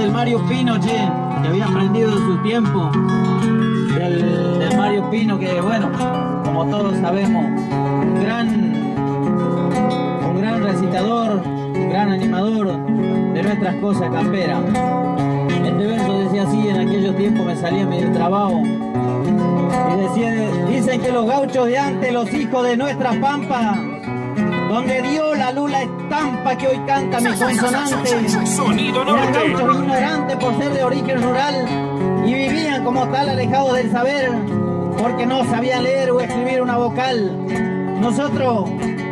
del Mario Pino, che, que había aprendido de su tiempo, del Mario Pino, que bueno, como todos sabemos, un gran recitador, un gran animador de nuestras cosas camperas. Este verso decía así, en aquellos tiempos me salía medio trabajo, y decía: dicen que los gauchos de antes, los hijos de nuestra pampa, donde dio la luz la estampa que hoy canta mi consonante, Sonido eran Norte. gauchos ignorantes por ser de origen rural y vivían como tal alejados del saber, porque no sabían leer o escribir una vocal. Nosotros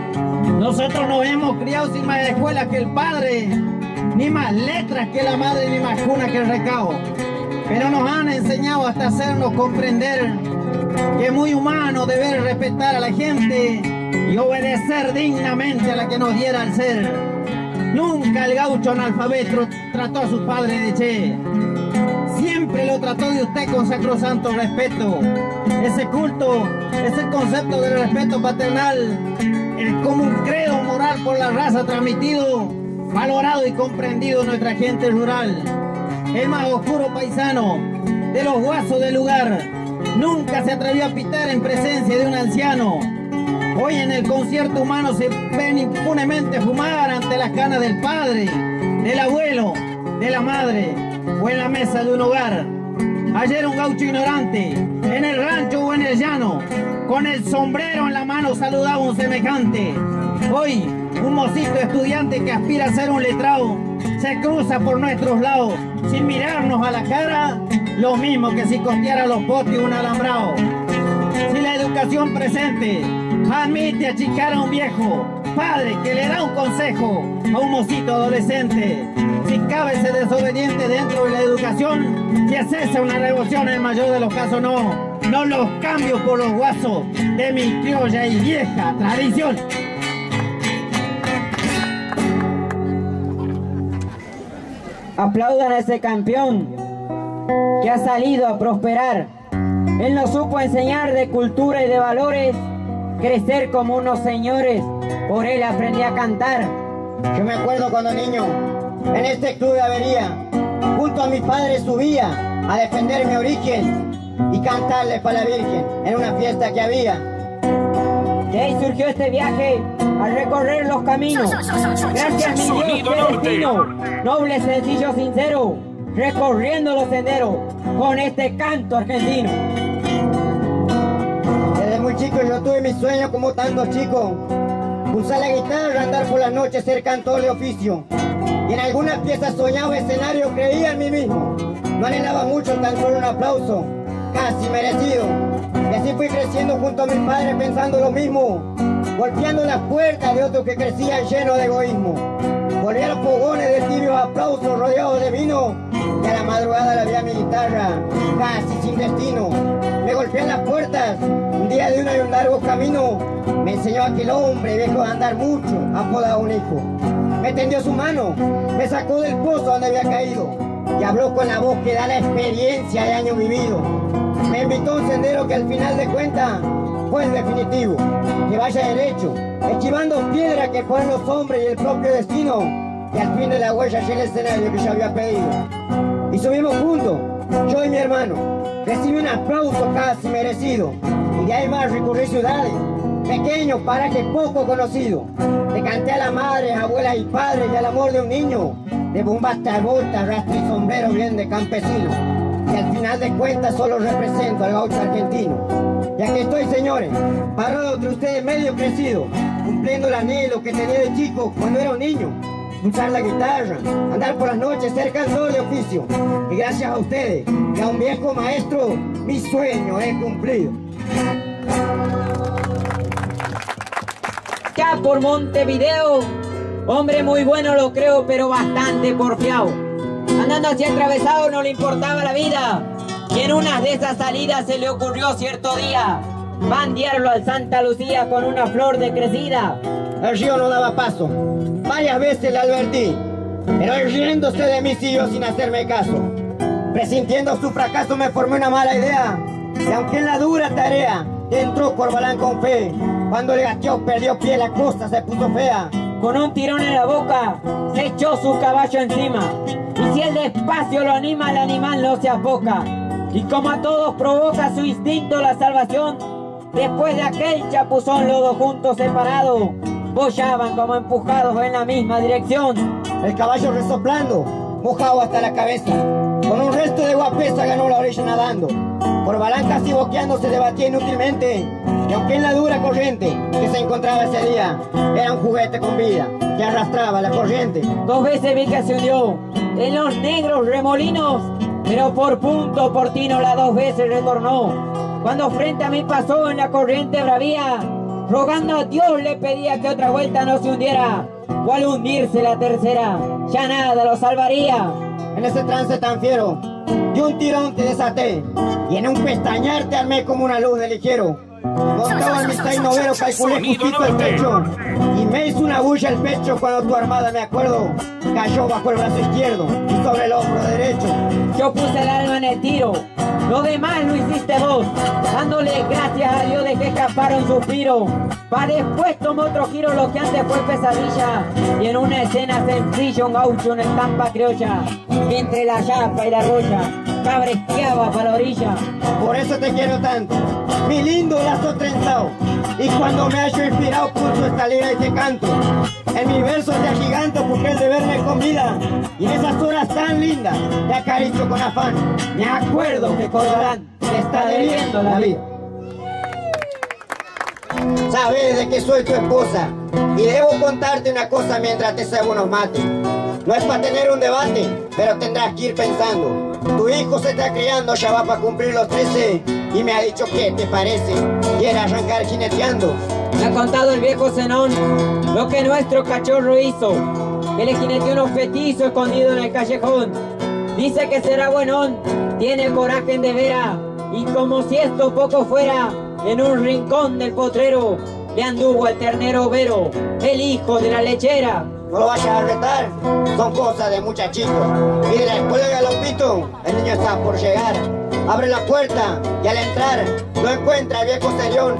nos hemos criado sin más escuelas que el padre, ni más letras que la madre, ni más cuna que el recao. Pero nos han enseñado hasta hacernos comprender que es muy humano deber respetar a la gente y obedecer dignamente a la que nos diera el ser. Nunca el gaucho analfabeto trató a sus padres de che. Siempre lo trató de usted con sacrosanto respeto. Ese culto, ese concepto del respeto paternal, es como un credo moral por la raza transmitido, valorado y comprendido en nuestra gente rural. El más oscuro paisano de los guasos del lugar nunca se atrevió a pitar en presencia de un anciano. Hoy en el concierto humano se ven impunemente fumar ante las canas del padre, del abuelo, de la madre o en la mesa de un hogar. Ayer un gaucho ignorante, en el rancho o en el llano, con el sombrero en la mano saludaba a un semejante. Hoy un mocito estudiante que aspira a ser un letrado se cruza por nuestros lados sin mirarnos a la cara, lo mismo que si costeara los potes un alambrado. Si la educación presente admite achicar a un viejo padre que le da un consejo a un mocito adolescente, si cabe ser desobediente dentro de la educación, si es esa una revolución, en el mayor de los casos no los cambio por los guasos de mi criolla y vieja tradición. Aplaudan a ese campeón que ha salido a prosperar. Él nos supo enseñar de cultura y de valores, crecer como unos señores, por él aprendí a cantar. Yo me acuerdo cuando niño, en este club de avería, junto a mi padre subía a defender mi origen y cantarle para la Virgen en una fiesta que había. De ahí surgió este viaje a recorrer los caminos. Gracias mi Sonido Dios, Norte. destino, noble, sencillo, sincero, recorriendo los senderos con este canto argentino. Desde muy chico yo tuve mi sueño como tantos chicos, usar la guitarra, andar por las noches, ser cantor de oficio. Y en algunas piezas soñaba escenario, creía en mí mismo. No anhelaba mucho, tan solo un aplauso, casi merecido. Y así fui creciendo junto a mi padre pensando lo mismo, golpeando las puertas de otros que crecían llenos de egoísmo. Volví a los fogones de tibios aplausos rodeados de vino, y a la madrugada la vi a mi guitarra, casi sin destino. Me golpeé en las puertas, un día de y un largo camino, me enseñó aquel hombre viejo a andar mucho, apodado un hijo. Me tendió su mano, me sacó del pozo donde había caído, y habló con la voz que da la experiencia de años vividos. Me invitó a un sendero que al final de cuentas fue el definitivo, que vaya derecho, esquivando piedra que fueron los hombres y el propio destino, y al fin de la huella llegué al escenario que yo había pedido. Y subimos juntos, yo y mi hermano, recibí un aplauso casi merecido, y de ahí más recorrí ciudades, pequeños parajes poco conocidos. Le canté a la madre, abuelas y padres y al amor de un niño, de bomba hasta bota, rastro y sombrero bien de campesino. Y al final de cuentas solo represento al gaucho argentino. Y aquí estoy, señores, parado entre ustedes medio crecido, cumpliendo el anhelo que tenía de chico cuando era un niño. Usar la guitarra, andar por las noches, ser cantor de oficio. Y gracias a ustedes y a un viejo maestro, mi sueño he cumplido. Ya por Montevideo, hombre muy bueno lo creo, pero bastante porfiado. Andando así atravesado no le importaba la vida, y en una de esas salidas se le ocurrió cierto día bandearlo al Santa Lucía con una flor decrecida. El río no daba paso, varias veces le advertí, pero él riéndose de mí siguió sin hacerme caso. Presintiendo su fracaso me formé una mala idea, y aunque en la dura tarea entró Corbalán con fe, cuando le gateó perdió pie la cosa se puso fea. con un tirón en la boca, se echó su caballo encima. Y si el despacio lo anima, el animal no se afoca. Y como a todos provoca su instinto la salvación, después de aquel chapuzón los dos juntos separados, boyaban como empujados en la misma dirección. El caballo resoplando, mojado hasta la cabeza, con un resto de guapesa ganó la orilla nadando. Por balancas y boqueando se debatía inútilmente, y aunque en la dura corriente que se encontraba ese día, era un juguete con vida que arrastraba la corriente. 2 veces vi que se hundió en los negros remolinos, pero por punto Portino las 2 veces retornó. Cuando frente a mí pasó en la corriente bravía, rogando a Dios le pedía que otra vuelta no se hundiera, o al hundirse la tercera, ya nada lo salvaría. En ese trance tan fiero, de un tirón te desaté, y en un pestañear te armé como una luz de ligero. Montaba en mi novero, calculé justito el pecho, y me hizo una bulla el pecho cuando tu armada, me acuerdo, cayó bajo el brazo izquierdo y sobre el hombro derecho. Yo puse el alma en el tiro, lo demás lo hiciste vos, dándole gracias a Dios de que escapara un suspiro. Pa' después tomó otro giro lo que antes fue pesadilla, y en una escena sencilla un gaucho en estampa criolla, que entre la yapa y la roya cabresqueaba para la orilla. Por eso te quiero tanto, mi lindo lazo trenzado, y cuando me hallo inspirado pulso esta lira y te canto. En mis versos te agiganto porque el deber me convida, y en esas horas tan lindas te acaricio con afán. Me acuerdo que Corbalán te está debiendo la vida. Sabes de que soy tu esposa, y debo contarte una cosa mientras te cebo unos mates. No es para tener un debate, pero tendrás que ir pensando. Tu hijo se está criando, ya va para cumplir los 13, y me ha dicho que te parece, quiere arrancar jineteando. Me ha contado el viejo Zenón lo que nuestro cachorro hizo, que le jineteó unos petizos escondido en el callejón. Dice que será buenón, tiene coraje de vera, y como si esto poco fuera, en un rincón del potrero le anduvo el ternero Vero, el hijo de la lechera. No lo vayas a retar, son cosas de muchachitos. Y de la escuela de Galopito, el niño está por llegar. Abre la puerta y al entrar lo encuentra el viejo Serión.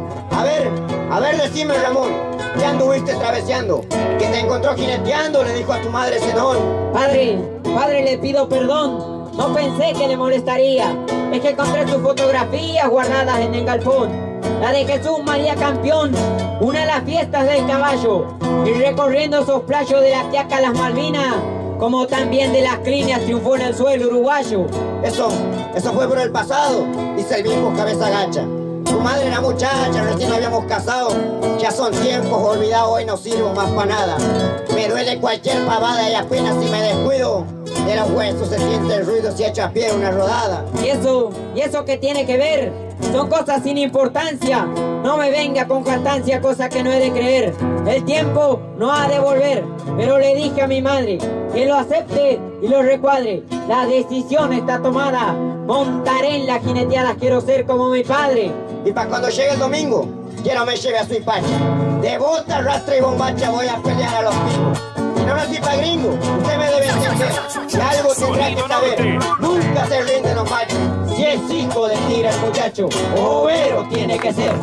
A ver, decime Ramón, ¿qué anduviste traveseando? Que te encontró jineteando, le dijo a tu madre Zenón. Padre, le pido perdón, no pensé que le molestaría. Es que encontré sus fotografías guardadas en el galpón. La de Jesús María Campeón, una de las fiestas del caballo, y recorriendo esos playos de la Tiaca a las Malvinas, como también de las Clinias triunfó en el suelo uruguayo. Eso fue por el pasado, dice el viejo cabeza gacha. Tu madre era muchacha, recién habíamos casado, ya son tiempos olvidados, hoy no sirvo más para nada. Me duele cualquier pavada y apenas si me descuido, de los huesos se siente el ruido si echo a pie una rodada. ¿Y eso qué tiene que ver? Son cosas sin importancia. No me venga con jactancia, cosa que no he de creer. El tiempo no ha de volver, pero le dije a mi madre que lo acepte y lo recuadre. La decisión está tomada. Montaré en la jineteada, quiero ser como mi padre. Y para cuando llegue el domingo, quiero me lleve a su hipacha. De bota, rastra y bombacha voy a pelear a los pingos. No nací pa' gringo, usted me debe entender, y algo tendrá que saber, nunca se rinde los machos. Si es hijo de tigre el muchacho, overo tiene que ser.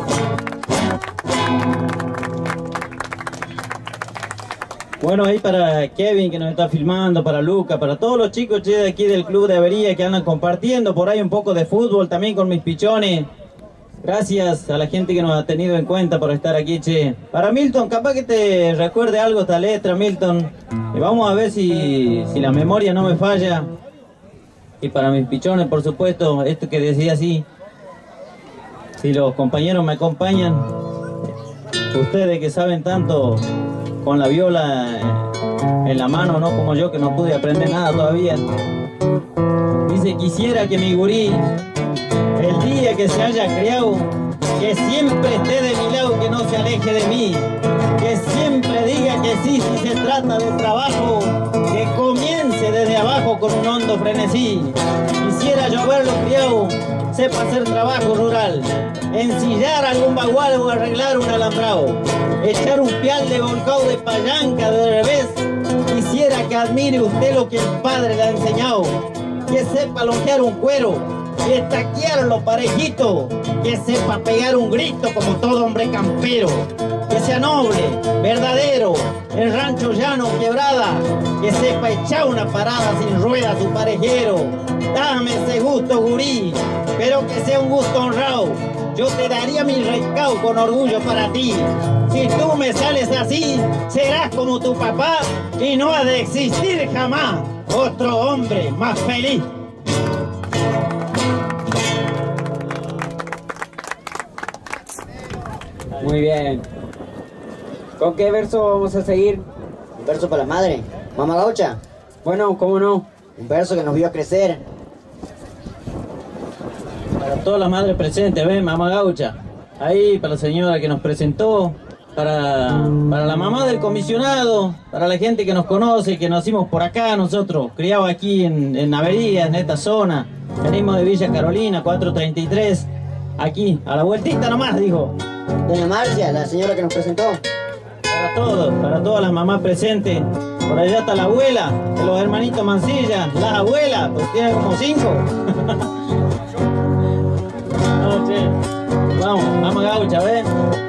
Bueno, ahí para Kevin que nos está filmando, para Luca, para todos los chicos de aquí del Club de Avería que andan compartiendo por ahí un poco de fútbol también con mis pichones. Gracias a la gente que nos ha tenido en cuenta por estar aquí, che. Para Milton, capaz que te recuerde algo esta letra, Milton. Y vamos a ver si la memoria no me falla. Y para mis pichones, por supuesto, esto que decía así. Si los compañeros me acompañan, ustedes que saben tanto con la viola en la mano, no como yo que no pude aprender nada todavía. Dice, quisiera que mi gurí, el día que se haya criado, que siempre esté de mi lado, que no se aleje de mí, que siempre diga que sí si se trata de trabajo, que comience desde abajo con un hondo frenesí. Quisiera yo verlo criado, sepa hacer trabajo rural, ensillar algún bagual o arreglar un alambrado, echar un pial de volcado de palanca de revés. Quisiera que admire usted lo que el padre le ha enseñado, que sepa longear un cuero, estaquearlo parejito, que sepa pegar un grito como todo hombre campero, que sea noble, verdadero, el rancho llano quebrada, que sepa echar una parada sin rueda a su parejero. Dame ese gusto, gurí, pero que sea un gusto honrado. Yo te daría mi recao con orgullo para ti. Si tú me sales así, serás como tu papá y no ha de existir jamás otro hombre más feliz. Muy bien. ¿Con qué verso vamos a seguir? Un verso para la madre, mamá gaucha. Bueno, ¿cómo no? Un verso que nos vio crecer. Para todas las madres presentes, ¿ves? Mamá gaucha. Ahí, para la señora que nos presentó, para la mamá del comisionado, para la gente que nos conoce, que nacimos por acá nosotros, criados aquí en Avería, en esta zona. Venimos de Villa Carolina, 433, aquí, a la vueltita nomás, dijo. Doña Marcia, la señora que nos presentó. Para todos, para todas las mamás presentes. Por allá está la abuela, de los hermanitos Mancilla, las abuelas, pues tienen como 5. No, che. Vamos, mamá gaucha, ¿ves?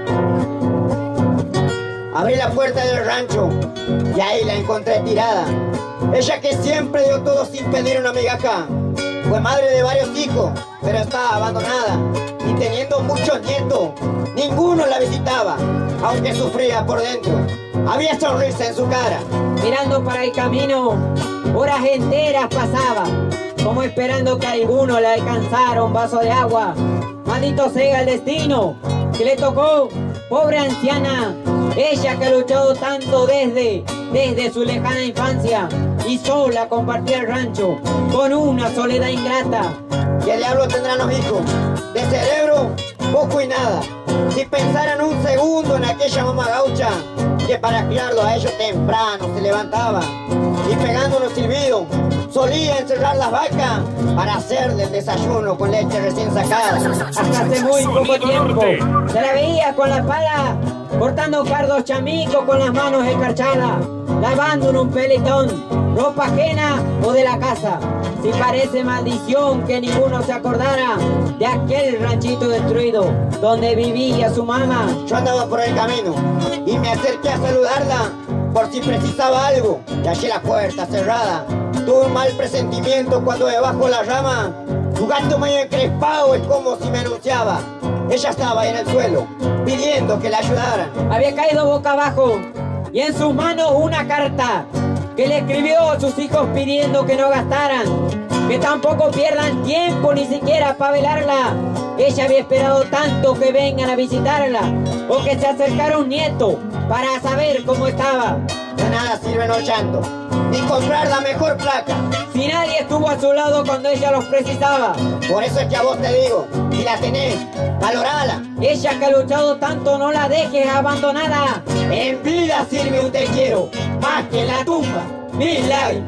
Abrí la puerta del rancho y ahí la encontré tirada. Ella que siempre dio todo sin pedir una migaja. Fue madre de varios hijos, pero estaba abandonada. Y teniendo muchos nietos, ninguno la visitaba, aunque sufría por dentro. Había sonrisa en su cara. Mirando para el camino, horas enteras pasaba, como esperando que alguno le alcanzara un vaso de agua. Maldito sea el destino que le tocó, pobre anciana, ella que ha luchado tanto desde su lejana infancia y sola compartía el rancho con una soledad ingrata. Y el diablo tendrán los hijos, de cerebro poco y nada. Si pensaran un segundo en aquella mamá gaucha que para criarlo a ellos temprano se levantaba y pegando unos silbidos solía encerrar las vacas para hacerle el desayuno con leche recién sacada. Hasta hace muy poco tiempo se la veía con la pala cortando pardos chamicos con las manos escarchadas, lavando en un peletón ropa ajena o de la casa. Si parece maldición que ninguno se acordara de aquel ranchito destruido donde vivía su mamá. Yo andaba por el camino y me acerqué a saludarla por si precisaba algo, y hallé la puerta cerrada. Tuve un mal presentimiento cuando debajo de la rama su gato medio encrespado es como si me anunciaba. Ella estaba ahí en el suelo pidiendo que la ayudaran. Había caído boca abajo y en sus manos una carta que le escribió a sus hijos pidiendo que no gastaran, que tampoco pierdan tiempo ni siquiera para velarla. Ella había esperado tanto que vengan a visitarla o que se acercara un nieto para saber cómo estaba. De nada sirven los llantos, ni comprar la mejor placa. Si nadie estuvo a su lado cuando ella los precisaba. Por eso es que a vos te digo, si la tenés, valorala. Ella que ha luchado tanto, no la dejes abandonada. En vida sirve un te quiero, más que en la tumba, 1000 lágrimas.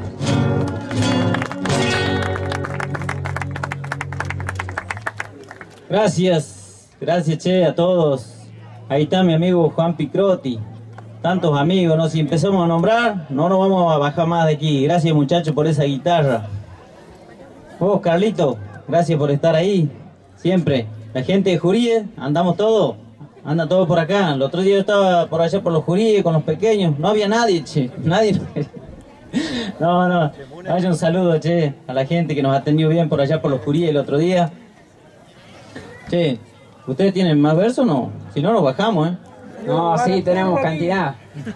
Gracias che a todos. Ahí está mi amigo Juan Picrotti. Tantos amigos, ¿no? Si empezamos a nombrar, no nos vamos a bajar más de aquí. Gracias muchachos por esa guitarra. Vos Carlito, gracias por estar ahí, siempre. La gente de Juríe, andamos todos, anda todo por acá. El otro día yo estaba por allá por los Juríe con los pequeños, no había nadie, che, nadie. No, vaya un saludo, che, a la gente que nos atendió bien por allá por los Juríe el otro día. Che, ¿ustedes tienen más versos o no? Si no, nos bajamos, No, sí, tenemos cantidad.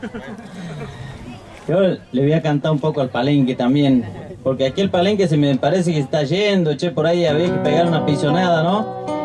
Yo le voy a cantar un poco al palenque también, porque aquí el palenque se me parece que está yendo, che, por ahí había que pegar una pisonada, ¿no?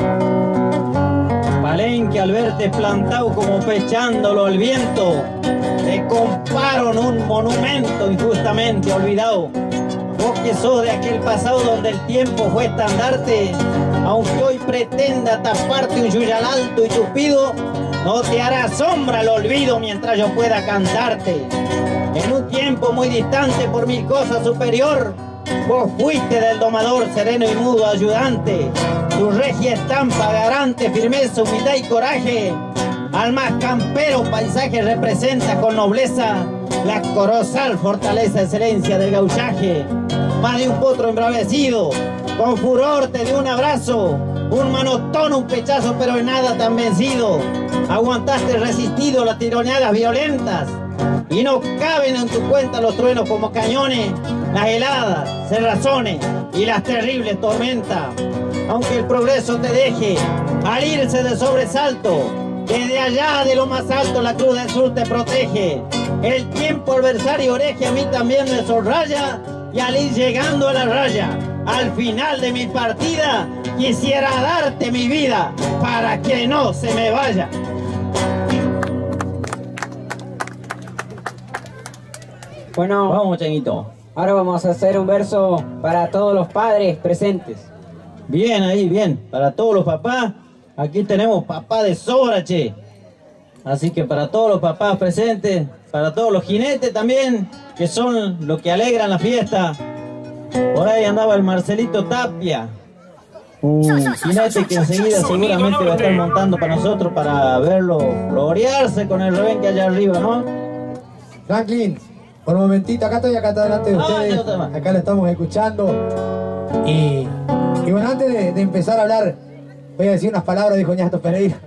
Palenque, al verte plantado como pechándolo al viento, te comparo en un monumento injustamente olvidado. Vos que sos de aquel pasado donde el tiempo fue estandarte, aunque hoy pretenda taparte un yuyal alto y tupido, no te hará sombra el olvido mientras yo pueda cantarte. En un tiempo muy distante por mil cosas superior, vos fuiste del domador sereno y mudo ayudante. Tu regia estampa garante, firmeza, humildad y coraje. Al más campero paisaje representa con nobleza la colosal fortaleza, excelencia del gauchaje. Más de un potro embravecido, Con furor te di un abrazo, un manotón, un pechazo, pero en nada tan vencido. Aguantaste resistido las tironeadas violentas. Y no caben en tu cuenta los truenos como cañones, las heladas, cerrazones y las terribles tormentas. Aunque el progreso te deje al irse de sobresalto, desde allá de lo más alto la cruz del sur te protege. El tiempo adversario oreje a mí también me sonraya, y al ir llegando a la raya, al final de mi partida, quisiera darte mi vida para que no se me vaya. Bueno, Vamos, Changuito. ahora vamos a hacer un verso para todos los padres presentes. Bien ahí, bien. Para todos los papás, aquí tenemos papá de sobra, che. Así que para todos los papás presentes, para todos los jinetes también, que son los que alegran la fiesta. Por ahí andaba el Marcelito Tapia, un jinete que enseguida seguramente va a estar montando para nosotros para verlo florearse con el rebenque allá arriba, ¿no? Franklin, por un momentito, acá estoy delante de ustedes, acá lo estamos escuchando. Y bueno, antes de empezar a hablar, voy a decir unas palabras, dijo Ñasto Pereira.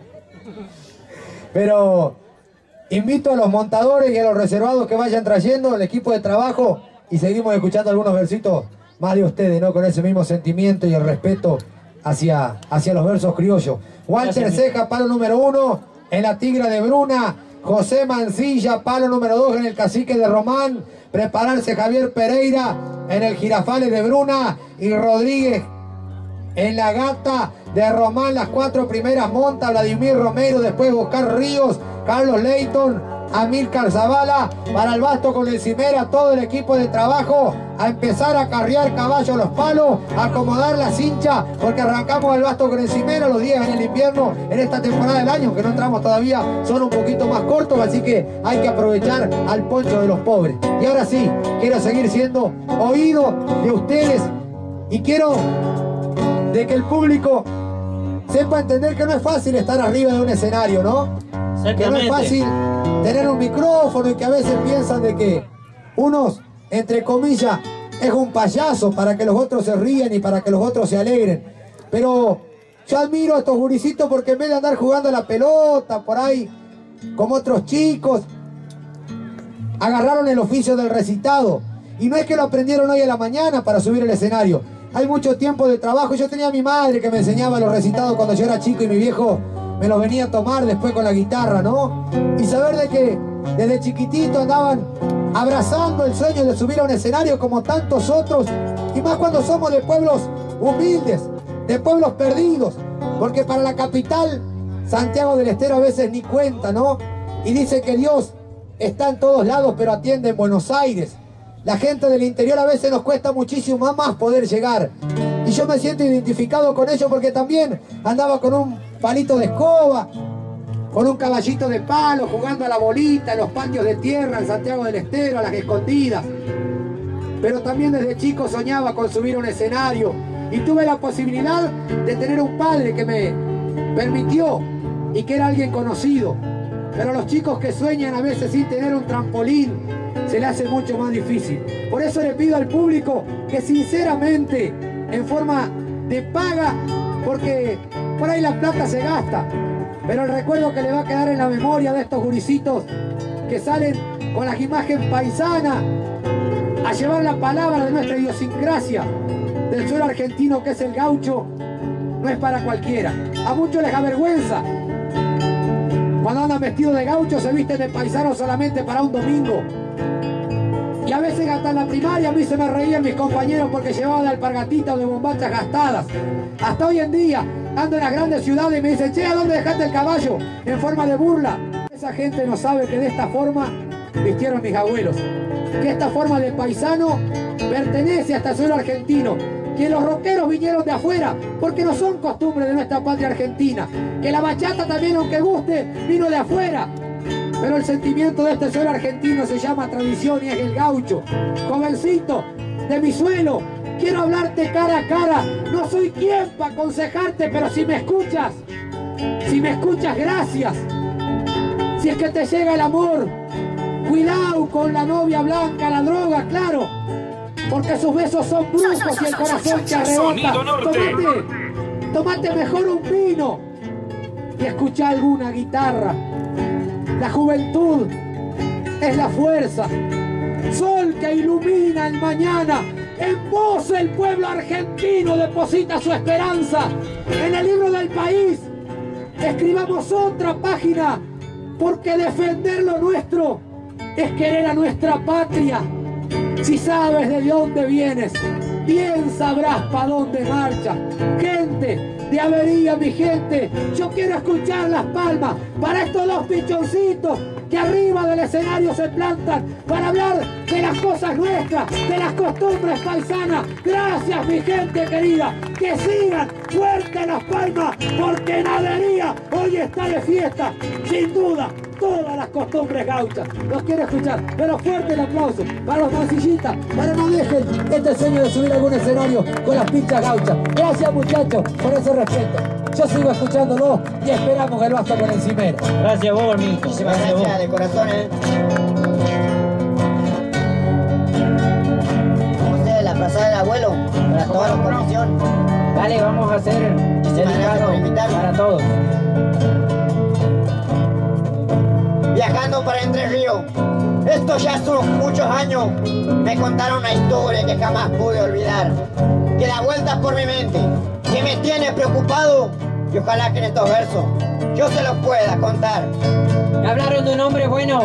Pero invito a los montadores y a los reservados que vayan trayendo el equipo de trabajo y seguimos escuchando algunos versitos más de ustedes, ¿no? Con ese mismo sentimiento y el respeto hacia los versos criollos. Walter Ceja, palo número 1 en la Tigra de Bruna. José Mancilla, palo número 2 en el Cacique de Román. Prepararse Javier Pereira en el Girafales de Bruna. Y Rodríguez en la Gata de Román. Las 4 primeras monta Vladimir Romero, después Oscar Ríos, Carlos Leighton, Amílcar Zavala. Para el Basto con el Cimera, todo el equipo de trabajo a empezar a carrear caballos los palos, a acomodar la cincha, porque arrancamos el Basto con el Cimera. Los días en el invierno, en esta temporada del año, que no entramos todavía, son un poquito más cortos, así que hay que aprovechar al poncho de los pobres. Y ahora sí, quiero seguir siendo oído de ustedes y quiero de que el público sepa entender que no es fácil estar arriba de un escenario, ¿no? Que no es fácil tener un micrófono y que a veces piensan de que unos, entre comillas, es un payaso para que los otros se ríen y para que los otros se alegren. Pero yo admiro a estos gurisitos porque en vez de andar jugando a la pelota por ahí, como otros chicos, agarraron el oficio del recitado. Y no es que lo aprendieron hoy a la mañana para subir el escenario. Hay mucho tiempo de trabajo. Yo tenía a mi madre que me enseñaba los recitados cuando yo era chico y mi viejo me los venía a tomar después con la guitarra, ¿no? Y saber de que desde chiquitito andaban abrazando el sueño de subir a un escenario como tantos otros, y más cuando somos de pueblos humildes, de pueblos perdidos, porque para la capital, Santiago del Estero, a veces ni cuenta, ¿no? Y dice que Dios está en todos lados, pero atiende en Buenos Aires. La gente del interior a veces nos cuesta muchísimo más poder llegar. Y yo me siento identificado con ellos porque también andaba con un palito de escoba, con un caballito de palo, jugando a la bolita en los patios de tierra en Santiago del Estero, a las escondidas. Pero también desde chico soñaba con subir a un escenario y tuve la posibilidad de tener un padre que me permitió y que era alguien conocido. Pero a los chicos que sueñan a veces sin tener un trampolín se le hace mucho más difícil. Por eso le pido al público que sinceramente, en forma de paga, porque por ahí la plata se gasta, pero el recuerdo que le va a quedar en la memoria de estos gurisitos que salen con la imagen paisana a llevar la palabra de nuestra idiosincrasia, del suelo argentino que es el gaucho, no es para cualquiera. A muchos les avergüenza cuando andan vestidos de gaucho, se visten de paisano solamente para un domingo. Y a veces hasta en la primaria a mí se me reían mis compañeros porque llevaba de alpargatita o de bombachas gastadas. Hasta hoy en día ando en las grandes ciudades y me dicen: che, ¿a dónde dejaste el caballo? En forma de burla. Esa gente no sabe que de esta forma vistieron mis abuelos. Que esta forma de paisano pertenece a este suelo argentino. Que los rockeros vinieron de afuera porque no son costumbres de nuestra patria argentina. Que la bachata también, aunque guste, vino de afuera. Pero el sentimiento de este suelo argentino se llama tradición y es el gaucho. Jovencito de mi suelo, quiero hablarte cara a cara. No soy quien para aconsejarte, pero si me escuchas, gracias. Si es que te llega el amor, cuidado con la novia blanca, la droga, claro. porque sus besos son brujos y el corazón te arrebata. Tomate mejor un vino y escucha alguna guitarra. La juventud es la fuerza, sol que ilumina el mañana. En vos el pueblo argentino deposita su esperanza. En el libro del país escribamos otra página, porque defender lo nuestro es querer a nuestra patria. Si sabes de dónde vienes, bien sabrás para dónde marchas. Gente de Avería, mi gente, yo quiero escuchar las palmas para estos dos pichoncitos que arriba del escenario se plantan para hablar de las cosas nuestras, de las costumbres paisanas. Gracias, mi gente querida, que sigan fuerte las palmas, porque en Avería hoy está de fiesta, sin duda, todas las costumbres gauchas. Los quiero escuchar, pero fuerte el aplauso para los mancillistas, para no dejen este sueño de subir a algún escenario con las pinchas gauchas. Gracias, muchachos, por ese respeto. Yo sigo escuchándolo y esperamos que el basta con encimero. Gracias vos, Milton. Muchísimas gracias de corazón, Vamos a hacer la frazada del abuelo para toda la comisión. Dale, vamos a hacer gracias por invitarme. para todos. Viajando para Entre Ríos, esto ya son muchos años, me contaron una historia que jamás pude olvidar, que da vueltas por mi mente, que me tiene preocupado, y ojalá que en estos versos yo se los pueda contar. Me hablaron de un hombre bueno,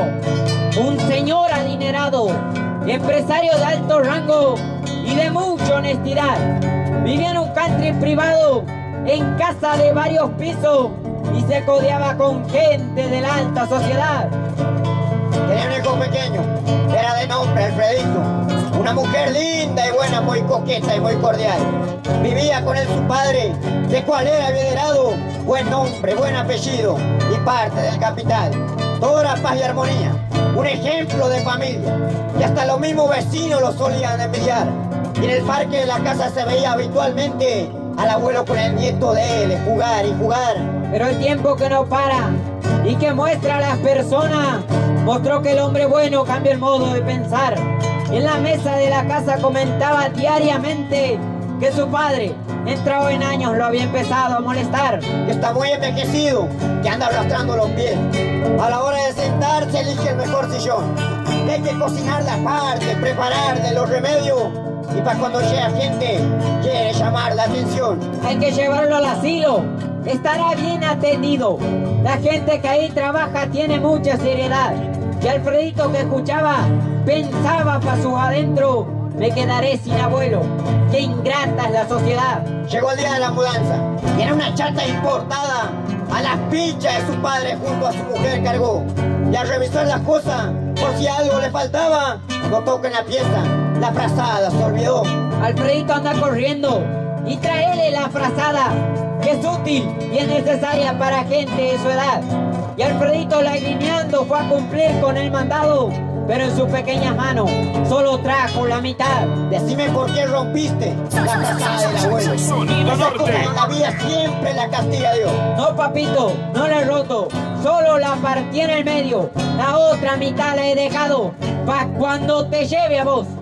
un señor adinerado, empresario de alto rango y de mucha honestidad. Vivía en un country privado, en casa de varios pisos, y se codeaba con gente de la alta sociedad. Tenía un hijo pequeño, era de nombre Alfredito, una mujer linda y buena, muy coqueta y muy cordial. Vivía con él su padre, de cual era venerado, buen nombre, buen apellido y parte del capital. Todo era paz y armonía, un ejemplo de familia, y hasta los mismos vecinos lo solían envidiar. Y en el parque de la casa se veía habitualmente al abuelo con el nieto de él, jugar y jugar. Pero el tiempo que no para y que muestra a las personas mostró que el hombre bueno cambia el modo de pensar. En la mesa de la casa comentaba diariamente que su padre, entrado en años, lo había empezado a molestar. Que está muy envejecido, que anda arrastrando los pies. A la hora de sentarse elige el mejor sillón. Que hay que cocinar las partes, prepararle los remedios. Y para cuando llega gente, quiere llamar la atención. Hay que llevarlo al asilo, estará bien atendido. La gente que ahí trabaja tiene mucha seriedad. Y Alfredito, que escuchaba, pensaba para sus adentro: me quedaré sin abuelo, qué ingrata es la sociedad. Llegó el día de la mudanza, y en una chata importada, a las pinchas de su padre junto a su mujer cargó. Y al revisar las cosas, por si algo le faltaba, no toca en la pieza, la frazada se olvidó. Alfredito anda corriendo y tráele la frazada, que es útil y es necesaria para gente de su edad. Y Alfredito, lagrimeando, fue a cumplir con el mandado, pero en sus pequeñas manos solo trajo la mitad. Decime por qué rompiste la frazada del abuelo. Esas cosas en la vida siempre la castiga Dios. No, papito, no la he roto, solo la partí en el medio. La otra mitad la he dejado pa' cuando te lleve a vos.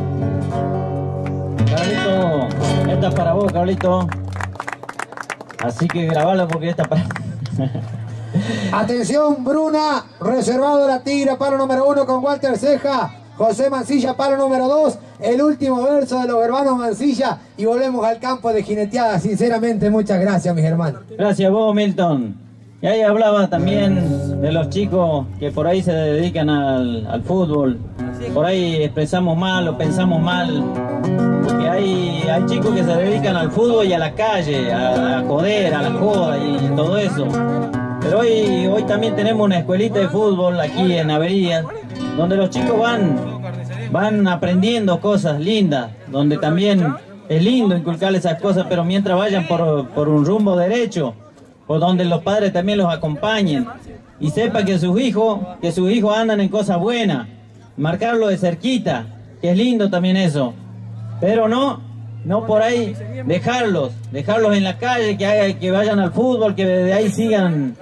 Carlito, esta es para vos, Carlito. Así que grabala porque esta es para... Atención, Bruna, reservado la Tigra, palo número 1 con Walter Ceja. José Mancilla, palo número 2. El último verso de los hermanos Mancilla. Y volvemos al campo de jineteada. Sinceramente, muchas gracias, mis hermanos. Gracias a vos, Milton. Y ahí hablaba también de los chicos que por ahí se dedican al fútbol. Por ahí expresamos mal o pensamos mal. Porque hay chicos que se dedican al fútbol y a la calle, a joder, a la joda y todo eso. Pero hoy también tenemos una escuelita de fútbol aquí en Avería, donde los chicos van aprendiendo cosas lindas, donde también es lindo inculcarles esas cosas, pero mientras vayan por un rumbo derecho, por donde los padres también los acompañen y sepan que sus hijos andan en cosas buenas, marcarlo de cerquita, que es lindo también eso, pero no por ahí dejarlos en la calle, que vayan al fútbol, que de ahí sigan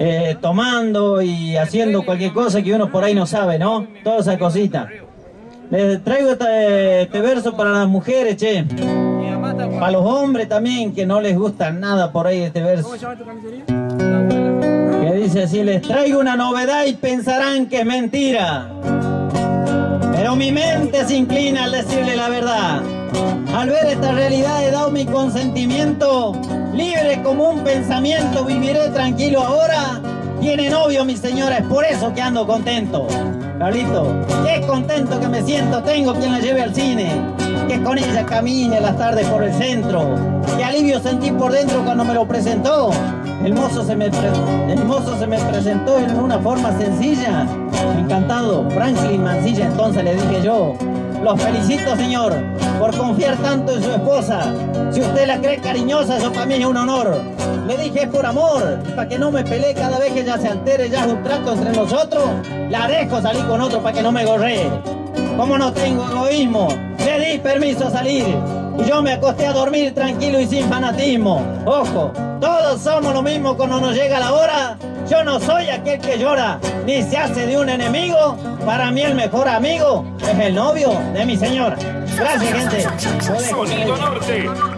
tomando y haciendo cualquier cosa que uno por ahí no sabe, ¿no? Toda esa cosita. Les traigo este verso para las mujeres, che. Para los hombres también, que no les gusta nada por ahí este verso. Que dice así: les traigo una novedad y pensarán que es mentira, pero mi mente se inclina al decirle la verdad. Al ver esta realidad he dado mi consentimiento, libre como un pensamiento, viviré tranquilo ahora. Tiene novio mi señora, es por eso que ando contento. Carlito, qué contento que me siento, tengo quien la lleve al cine, que con ella camine las tardes por el centro. Qué alivio sentí por dentro cuando me lo presentó. El mozo se me presentó en una forma sencilla. Encantado, Franklin Mancilla, entonces le dije yo: los felicito, señor, por confiar tanto en su esposa. Si usted la cree cariñosa, eso para mí es un honor. Le dije: es por amor, para que no me pelee cada vez que ella se altere, ya es un trato entre nosotros. La dejo salir con otro para que no me gorree. Como no tengo egoísmo, le di permiso a salir y yo me acosté a dormir tranquilo y sin fanatismo. Ojo, todos somos lo mismo cuando nos llega la hora. Yo no soy aquel que llora, ni se hace de un enemigo. Para mí el mejor amigo es el novio de mi señora. Gracias, gente. Sonido Norte.